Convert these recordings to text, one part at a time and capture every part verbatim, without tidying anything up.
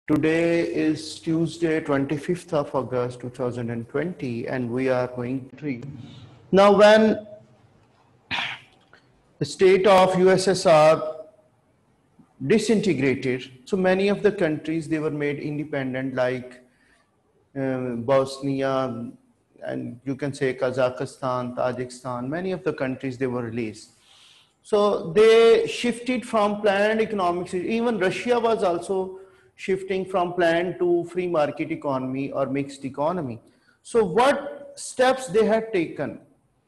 Today is Tuesday, twenty-fifth of August two thousand twenty, and we are going to. Now, when the state of U S S R disintegrated, so many of the countries, they were made independent, like uh, Bosnia, and you can say Kazakhstan, Tajikistan, many of the countries, they were released. So they shifted from planned economics. Even Russia was also shifting from planned to free market economy or mixed economy. So what steps they had taken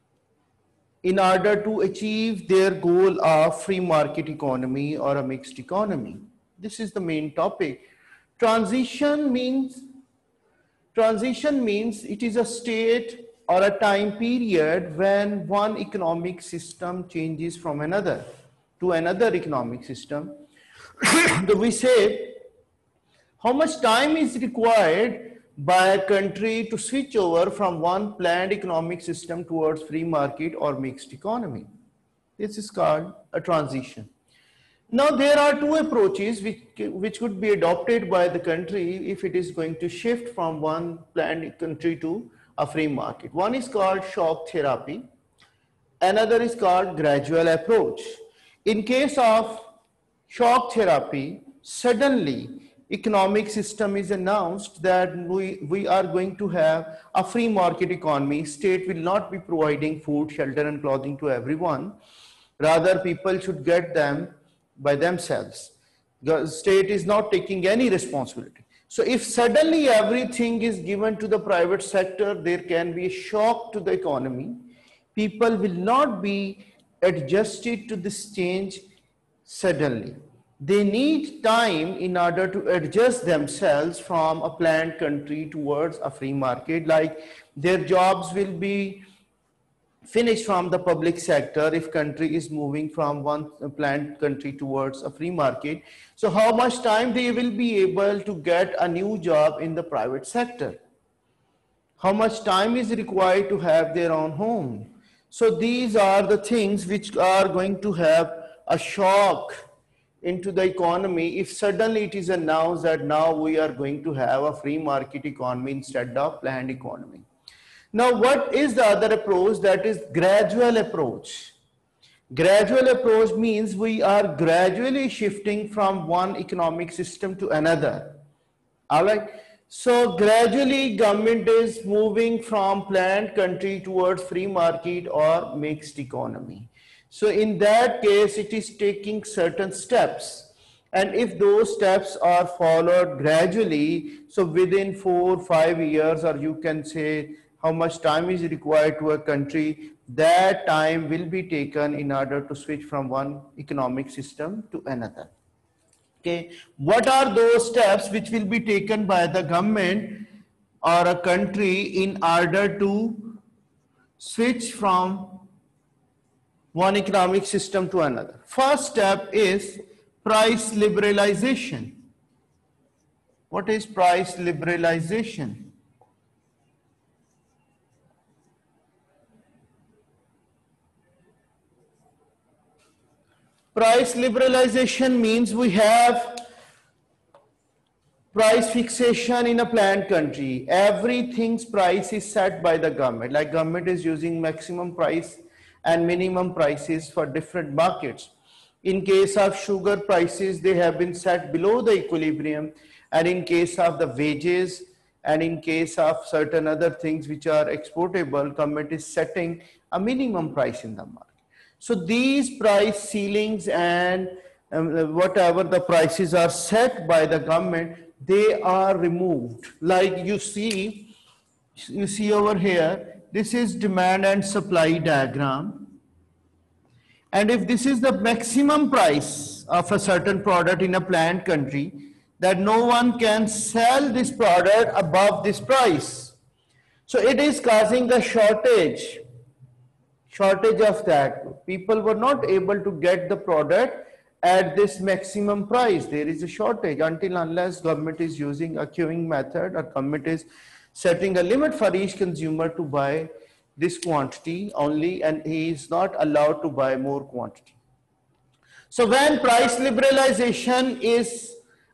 in order to achieve their goal of free market economy or a mixed economy? This is the main topic. Transition means, transition means it is a state or a time period when one economic system changes from another to another economic system. So we say how much time is required by a country to switch over from one planned economic system towards free market or mixed economy. This is called a transition. Now there are two approaches which, which could be adopted by the country if it is going to shift from one planned country to a free market. One is called shock therapy. Another is called gradual approach. In case of shock therapy, suddenly economic system is announced that we, we are going to have a free market economy. State will not be providing food, shelter and clothing to everyone. Rather, people should get them by themselves. The state is not taking any responsibility. So if suddenly everything is given to the private sector, there can be a shock to the economy. People will not be adjusted to this change suddenly. They need time in order to adjust themselves from a planned country towards a free market. Like their jobs will be finished from the public sector if country is moving from one planned country towards a free market. So how much time they will be able to get a new job in the private sector? How much time is required to have their own home? So these are the things which are going to have a shock into the economy if suddenly it is announced that now we are going to have a free market economy instead of planned economy. Now, what is the other approach? That is gradual approach. Gradual approach means we are gradually shifting from one economic system to another. All right. So gradually government is moving from planned country towards free market or mixed economy. So in that case, it is taking certain steps. And if those steps are followed gradually, so within four, five years, or you can say how much time is required to a country, that time will be taken in order to switch from one economic system to another. Okay, what are those steps which will be taken by the government or a country in order to switch from one economic system to another? First step is price liberalization. What is price liberalization? Price liberalization means we have price fixation in a planned country. Everything's price is set by the government. Like government is using maximum price and minimum prices for different markets. In case of sugar prices, they have been set below the equilibrium, and in case of the wages and in case of certain other things which are exportable, government is setting a minimum price in the market. So these price ceilings and um, whatever the prices are set by the government, they are removed. Like you see, you see over here, this is demand and supply diagram. And if this is the maximum price of a certain product in a planned country, that no one can sell this product above this price. So it is causing a shortage, shortage of that. People were not able to get the product at this maximum price. There is a shortage until unless government is using a queuing method or government is setting a limit for each consumer to buy this quantity only, and he is not allowed to buy more quantity. So when price liberalization is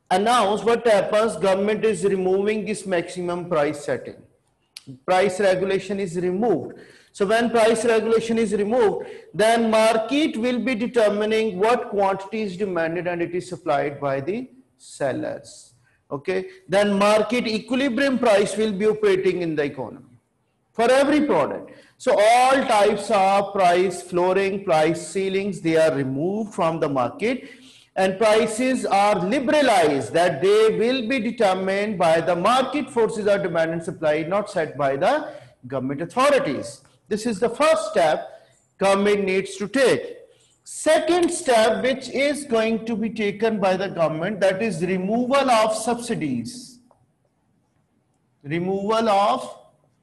announce, what happens, government is removing this maximum price setting. Price regulation is removed. So when price regulation is removed, then market will be determining what quantity is demanded and it is supplied by the sellers. Okay, then market equilibrium price will be operating in the economy for every product. So all types of price flooring, price ceilings, they are removed from the market, and prices are liberalized, that they will be determined by the market forces of demand and supply, not set by the government authorities. This is the first step government needs to take. Second step, which is going to be taken by the government, that is removal of subsidies. Removal of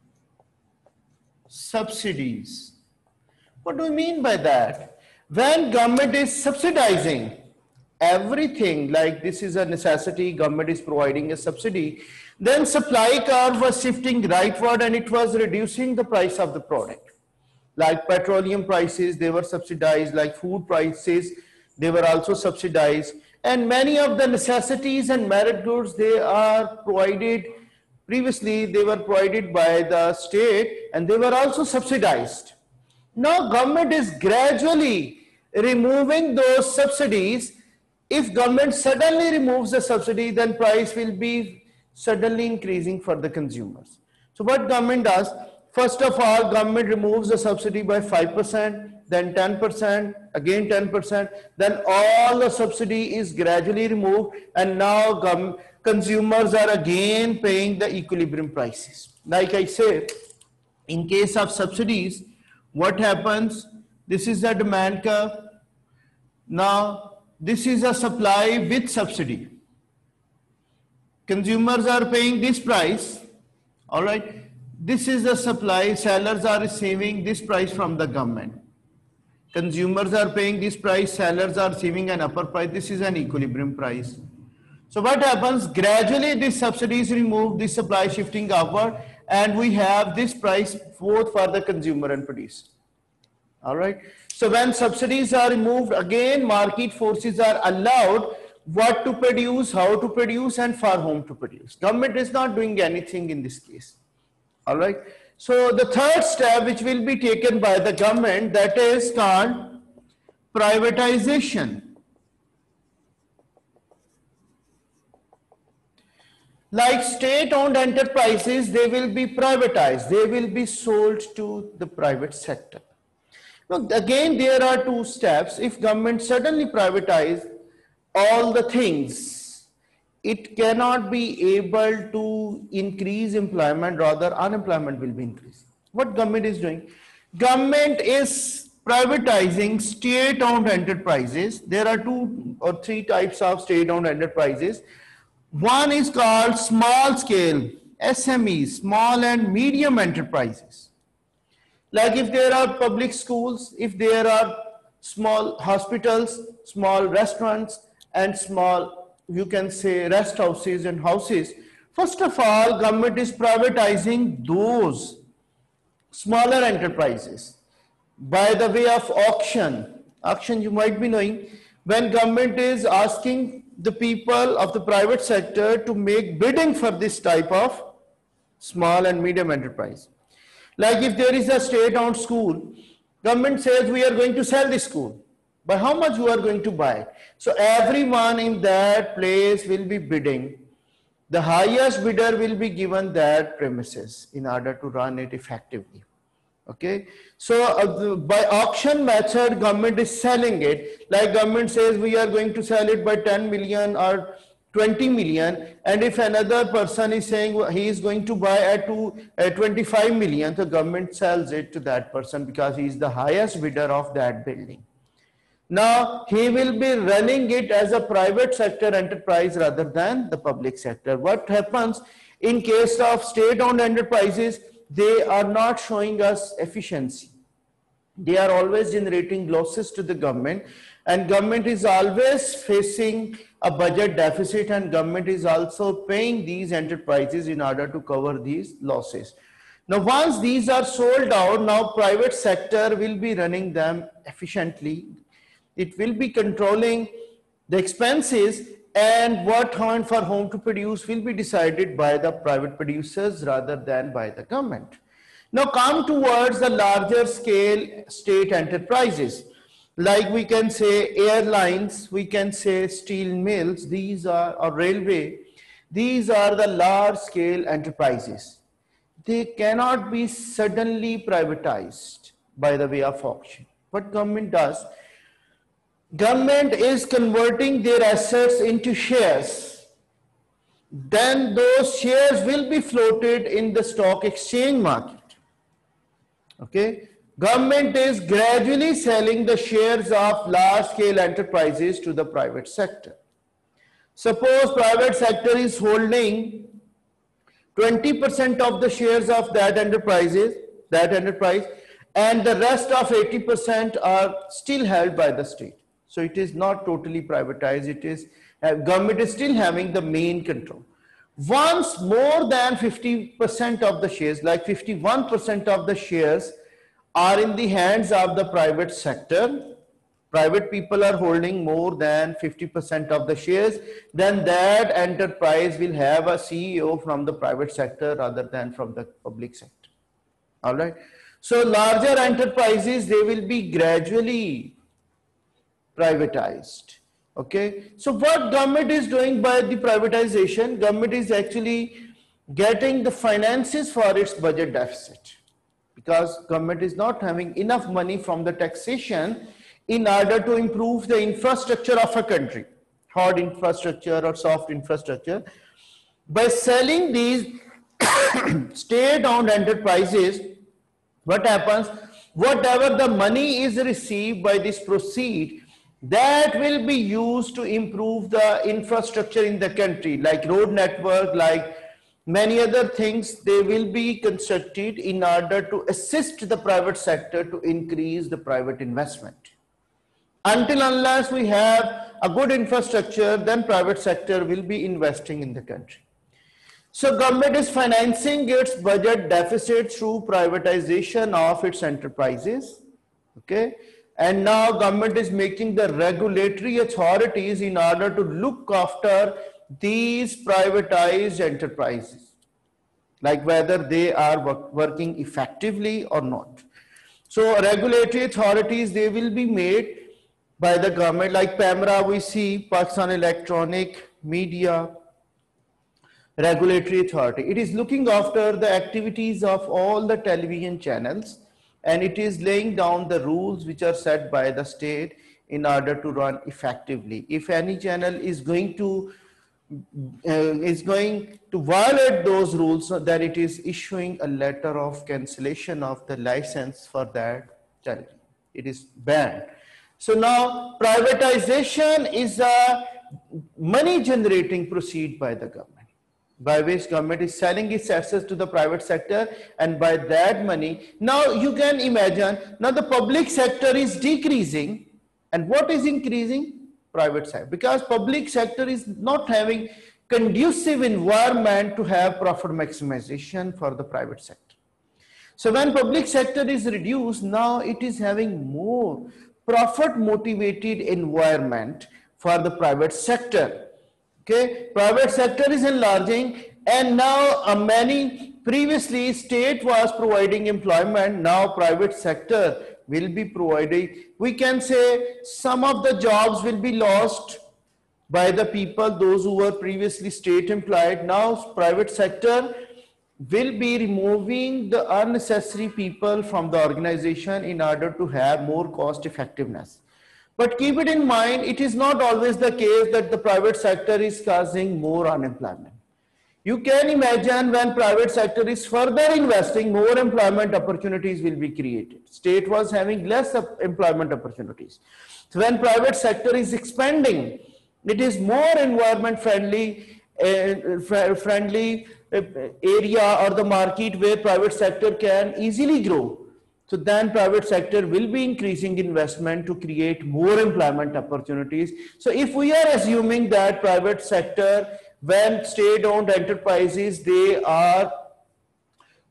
subsidies. What do we mean by that? When government is subsidizing everything, like this is a necessity, government is providing a subsidy, then supply curve was shifting rightward and it was reducing the price of the product. Like petroleum prices, they were subsidized, like food prices, they were also subsidized, and many of the necessities and merit goods, they are provided, previously they were provided by the state and they were also subsidized. Now government is gradually removing those subsidies. If government suddenly removes the subsidy, then price will be suddenly increasing for the consumers. So what government does, first of all, government removes the subsidy by five percent, then ten percent, again ten percent, then all the subsidy is gradually removed, and now consumers are again paying the equilibrium prices. Like I say, in case of subsidies, what happens, this is the demand curve. Now, this is a supply with subsidy. Consumers are paying this price, all right. This is the supply, sellers are receiving this price from the government. Consumers are paying this price, sellers are receiving an upper price. This is an equilibrium price. So what happens, gradually this subsidy is removed, this supply shifting upward, and we have this price both for the consumer and producer. All right. So when subsidies are removed, again market forces are allowed what to produce, how to produce, and for whom to produce. Government is not doing anything in this case. All right. So the third step which will be taken by the government, that is called privatization. Like state-owned enterprises, they will be privatized. They will be sold to the private sector. Now, again, there are two steps. If government suddenly privatize all the things, it cannot be able to increase employment, rather unemployment will be increasing. What government is doing? Government is privatizing state-owned enterprises. There are two or three types of state-owned enterprises. One is called small scale, S M Es, small and medium enterprises. Like if there are public schools, if there are small hospitals, small restaurants, and small, you can say, rest houses and houses. First of all, government is privatizing those smaller enterprises by the way of auction. Auction, you might be knowing, when government is asking the people of the private sector to make bidding for this type of small and medium enterprise. Like if there is a state-owned school, government says we are going to sell this school. By how much you are going to buy? So everyone in that place will be bidding. The highest bidder will be given that premises in order to run it effectively. Okay. So uh, the, by auction method, government is selling it. Like government says we are going to sell it by ten million or twenty million, and if another person is saying he is going to buy at to uh, twenty-five million, the government sells it to that person because he is the highest bidder of that building. Now he will be running it as a private sector enterprise rather than the public sector. What happens in case of state-owned enterprises? They are not showing us efficiency. They are always generating losses to the government, and government is always facing a budget deficit, and government is also paying these enterprises in order to cover these losses. Now once these are sold out, now private sector will be running them efficiently. It will be controlling the expenses, and what home for home to produce will be decided by the private producers rather than by the government. Now come towards the larger scale state enterprises. Like we can say airlines, we can say steel mills, these are, or railway, these are the large scale enterprises. They cannot be suddenly privatized by the way of auction. What government does? Government is converting their assets into shares. Then those shares will be floated in the stock exchange market. Okay. Government is gradually selling the shares of large-scale enterprises to the private sector. Suppose private sector is holding twenty percent of the shares of that enterprises, that enterprise, and the rest of eighty percent are still held by the state. So it is not totally privatized. It is uh, government is still having the main control. Once more than fifty percent of the shares, like fifty-one percent of the shares, are in the hands of the private sector, private people are holding more than fifty percent of the shares, then that enterprise will have a C E O from the private sector rather than from the public sector. All right. So larger enterprises, they will be gradually privatized. Okay. So what government is doing by the privatization? Government is actually getting the finances for its budget deficit, because government is not having enough money from the taxation in order to improve the infrastructure of a country, hard infrastructure or soft infrastructure. By selling these state-owned enterprises, what happens? Whatever the money is received by this proceed, that will be used to improve the infrastructure in the country, like road network, like many other things. They will be constructed in order to assist the private sector to increase the private investment. Until unless we have a good infrastructure, then private sector will be investing in the country. So government is financing its budget deficit through privatization of its enterprises. Okay. And now government is making the regulatory authorities in order to look after these privatized enterprises, like whether they are work, working effectively or not. So regulatory authorities, they will be made by the government, like PEMRA we see, Pakistan Electronic Media Regulatory Authority. It is looking after the activities of all the television channels, and it is laying down the rules which are set by the state in order to run effectively. If any channel is going to uh, is going to violate those rules, then it is issuing a letter of cancellation of the license for that channel. It is banned. So now privatization is a money generating proceed by the government, by which government is selling its assets to the private sector, and by that money, now you can imagine, now the public sector is decreasing, and what is increasing? Private sector, because public sector is not having conducive environment to have profit maximization for the private sector. So when public sector is reduced, now it is having more profit motivated environment for the private sector. Okay, private sector is enlarging, and now uh, many previously state was providing employment, now private sector will be providing. We can say some of the jobs will be lost by the people, those who were previously state employed. Now private sector will be removing the unnecessary people from the organization in order to have more cost effectiveness. But keep it in mind, it is not always the case that the private sector is causing more unemployment. You can imagine when private sector is further investing, more employment opportunities will be created. State was having less employment opportunities. So when private sector is expanding, it is more environment friendly, uh, friendly uh, area or the market where private sector can easily grow. So then private sector will be increasing investment to create more employment opportunities. So if we are assuming that private sector, when state-owned enterprises, they are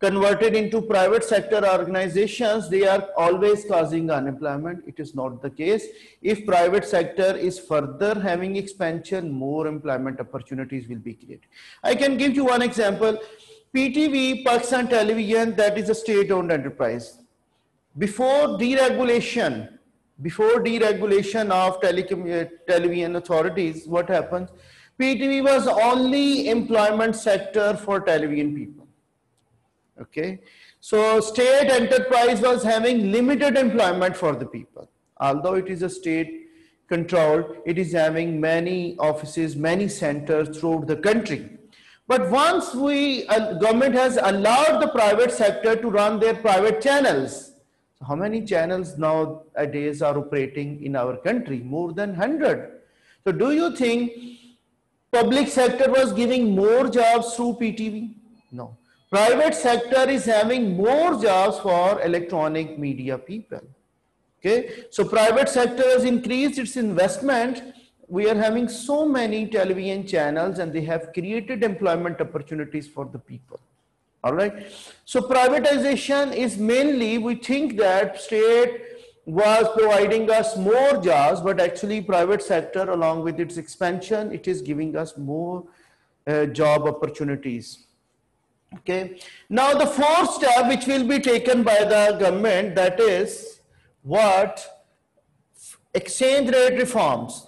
converted into private sector organizations, they are always causing unemployment. It is not the case. If private sector is further having expansion, more employment opportunities will be created. I can give you one example. P T V, Pakistan Television, that is a state-owned enterprise. Before deregulation, before deregulation of telecom television authorities, what happens? P T V was only employment sector for television people. Okay, so state enterprise was having limited employment for the people. Although it is a state controlled, it is having many offices, many centers throughout the country. But once we, uh, government has allowed the private sector to run their private channels. So how many channels nowadays are operating in our country? More than one hundred. So do you think public sector was giving more jobs through P T V? No. Private sector is having more jobs for electronic media people. Okay, so private sector has increased its investment. We are having so many television channels and they have created employment opportunities for the people. All right. So privatization is mainly, we think that state was providing us more jobs, but actually private sector along with its expansion, it is giving us more uh, job opportunities. Okay, now the fourth step which will be taken by the government, that is what? Exchange rate reforms.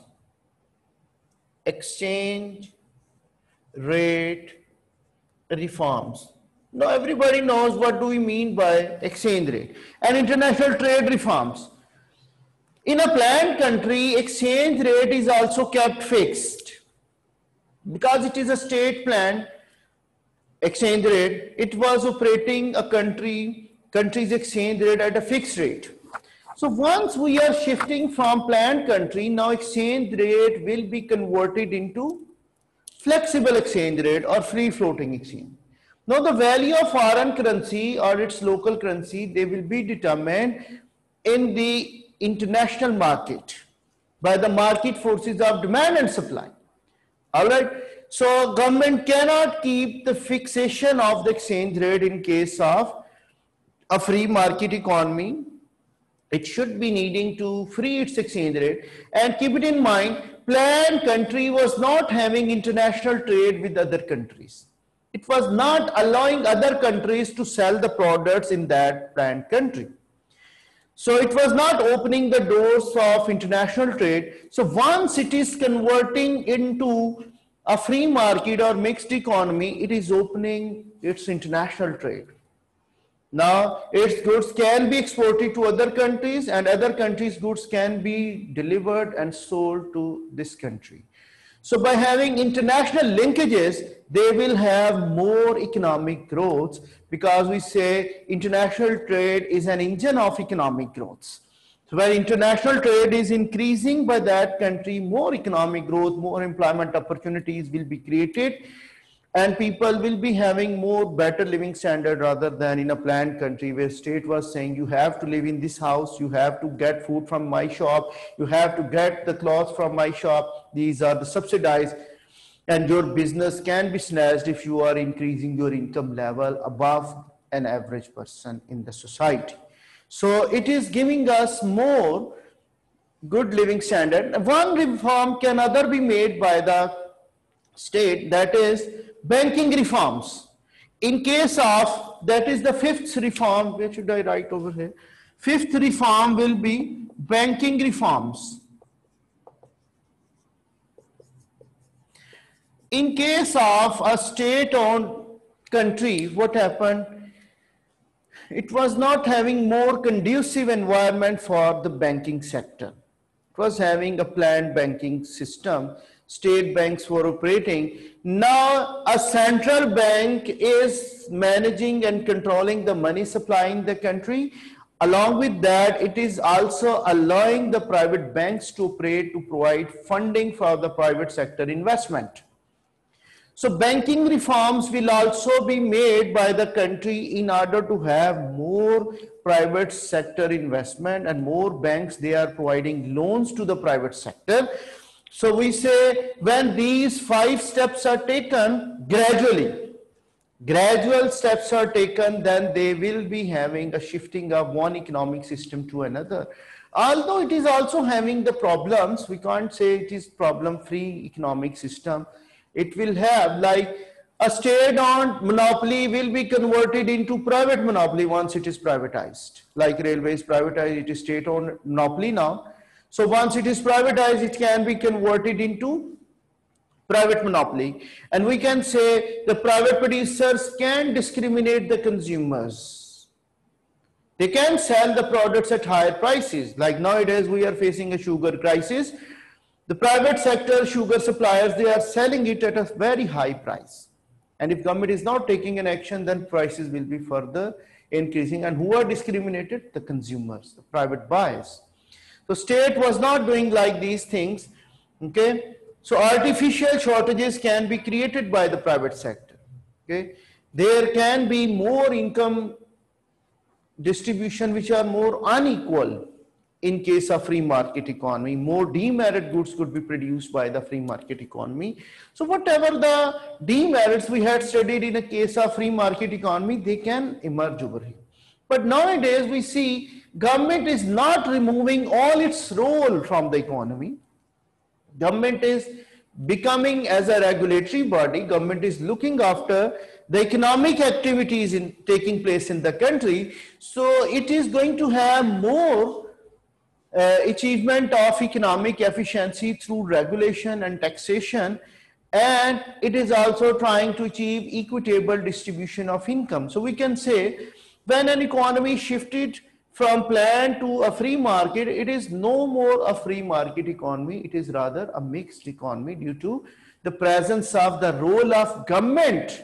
Exchange rate reforms. Now everybody knows what do we mean by exchange rate. And international trade reforms. In a planned country, exchange rate is also kept fixed. Because it is a state planned exchange rate, it was operating a country, country's exchange rate at a fixed rate. So once we are shifting from planned country, now exchange rate will be converted into flexible exchange rate or free floating exchange. Now the value of foreign currency or its local currency, they will be determined in the international market by the market forces of demand and supply. All right. So government cannot keep the fixation of the exchange rate in case of a free market economy. It should be needing to free its exchange rate. And keep it in mind, planned country was not having international trade with other countries. It was not allowing other countries to sell the products in that planned country. So it was not opening the doors of international trade. So once it is converting into a free market or mixed economy, it is opening its international trade. Now its goods can be exported to other countries and other countries' goods can be delivered and sold to this country. So by having international linkages, they will have more economic growth, because we say international trade is an engine of economic growth. So where international trade is increasing, by that country, more economic growth, more employment opportunities will be created, and people will be having more better living standard rather than in a planned country where state was saying you have to live in this house, you have to get food from my shop, you have to get the clothes from my shop. These are the subsidized, and your business can be snatched if you are increasing your income level above an average person in the society. So it is giving us more good living standard. One reform can other be made by the state, that is banking reforms. In case of, that is the fifth reform, where should I write over here? Fifth reform will be banking reforms. In case of a state-owned country, what happened? It was not having more conducive environment for the banking sector. It was having a planned banking system. State banks were operating. Now a central bank is managing and controlling the money supply in the country. Along with that, it is also allowing the private banks to operate to provide funding for the private sector investment. So banking reforms will also be made by the country in order to have more private sector investment and more banks, they are providing loans to the private sector. So we say when these five steps are taken gradually, gradual steps are taken, then they will be having a shifting of one economic system to another. Although it is also having the problems, we can't say it is problem-free economic system. It will have, like, a state-owned monopoly will be converted into private monopoly once it is privatized. Like railway is privatized, it is state-owned monopoly now. So once it is privatized, it can be converted into private monopoly. And we can say the private producers can discriminate the consumers. They can sell the products at higher prices. Like nowadays, we are facing a sugar crisis. The private sector sugar suppliers, they are selling it at a very high price. And if government is not taking an action, then prices will be further increasing. And who are discriminated? The consumers, the private buyers. So state was not doing like these things. Okay. So artificial shortages can be created by the private sector. Okay. There can be more income distribution which are more unequal in case of free market economy. More demerit goods could be produced by the free market economy. So whatever the demerits we had studied in a case of free market economy, they can emerge over here. But nowadays we see government is not removing all its role from the economy. Government is becoming as a regulatory body, government is looking after the economic activities in taking place in the country. So it is going to have more uh, achievement of economic efficiency through regulation and taxation, and it is also trying to achieve equitable distribution of income. So we can say when an economy shifted from planned to a free market, it is no more a free market economy, it is rather a mixed economy due to the presence of the role of government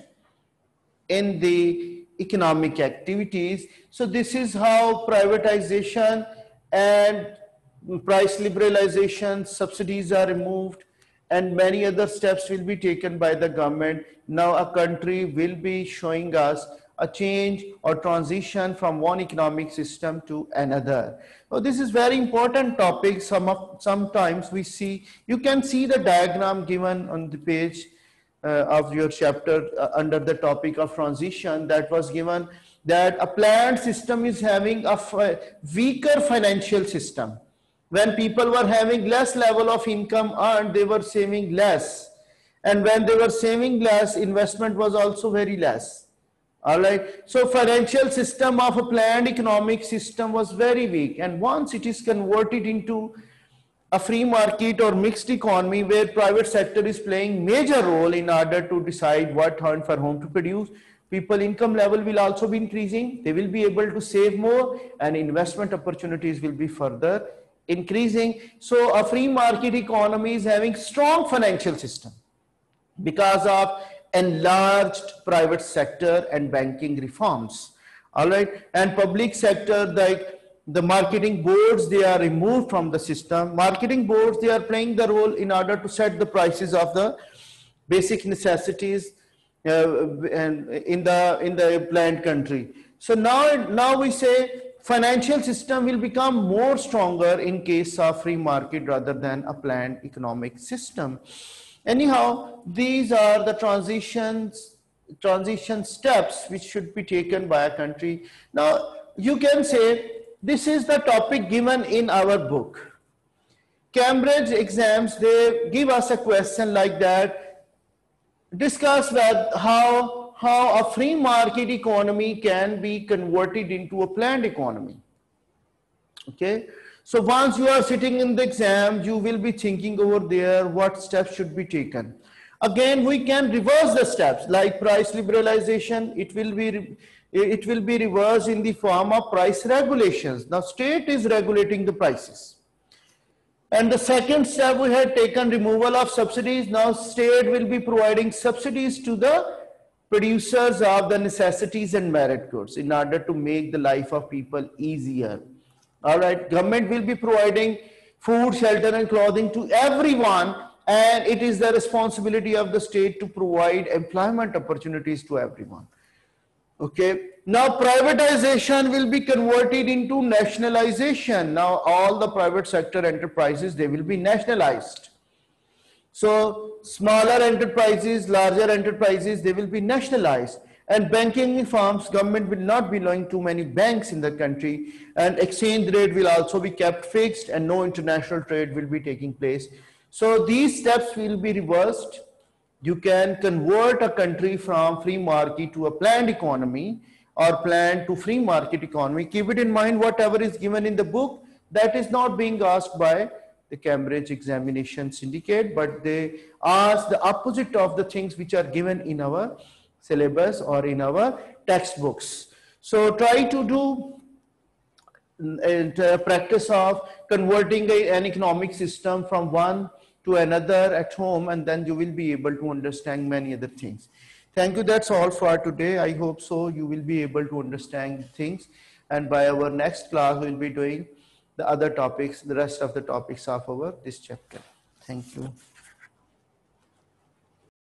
in the economic activities. So this is how privatization and price liberalization, subsidies are removed, and many other steps will be taken by the government. Now a country will be showing us a change or transition from one economic system to another. So this is very important topic. Some of, sometimes we see, you can see the diagram given on the page uh, of your chapter uh, under the topic of transition, that was given that a planned system is having a weaker financial system. When people were having less level of income earned, they were saving less. And when they were saving less, investment was also very less. All right. So financial system of a planned economic system was very weak. And once it is converted into a free market or mixed economy where private sector is playing major role in order to decide what home for home to produce, people income level will also be increasing. They will be able to save more and investment opportunities will be further increasing. So a free market economy is having strong financial system because of enlarged private sector and banking reforms. All right. And public sector, like the marketing boards, they are removed from the system. Marketing boards, they are playing the role in order to set the prices of the basic necessities uh, and in the in the planned country. So now, now we say financial system will become more stronger in case of free market rather than a planned economic system. Anyhow, these are the transitions, transition steps which should be taken by a country. Now, you can say this is the topic given in our book. Cambridge exams, they give us a question like that. Discuss that how, how a free market economy can be converted into a planned economy. Okay. So once you are sitting in the exam, you will be thinking over there what steps should be taken. Again, we can reverse the steps like price liberalization. It will be, it will be reversed in the form of price regulations. Now state is regulating the prices. And the second step we had taken removal of subsidies. Now state will be providing subsidies to the producers of the necessities and merit goods in order to make the life of people easier. All right, government will be providing food, shelter and clothing to everyone, and it is the responsibility of the state to provide employment opportunities to everyone. Okay, now privatization will be converted into nationalization. Now all the private sector enterprises, they will be nationalized. So smaller enterprises, larger enterprises, they will be nationalized. And banking firms, government will not be allowing too many banks in the country, and exchange rate will also be kept fixed, and no international trade will be taking place. So these steps will be reversed. You can convert a country from free market to a planned economy, or planned to free market economy. Keep it in mind, whatever is given in the book, that is not being asked by the Cambridge Examination Syndicate, but they ask the opposite of the things which are given in our syllabus or in our textbooks. So try to do a practice of converting a, an economic system from one to another at home, and then you will be able to understand many other things. Thank you. That's all for today. I hope so you will be able to understand things, and by our next class we'll be doing the other topics, the rest of the topics of our this chapter. Thank you.